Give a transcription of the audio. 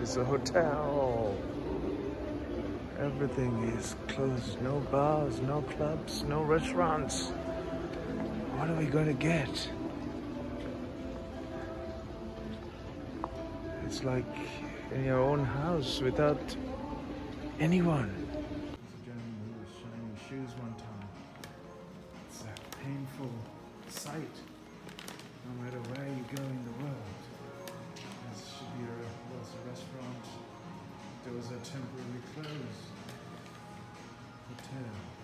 is a hotel. Everything is closed. No bars, no clubs, no restaurants. What are we going to get? It's like in your own house without anyone. There's a gentleman who was shining his shoes one time. It's a painful sight. No matter where you go in the world. There should be a restaurant. Doors are temporarily closed. Hotel.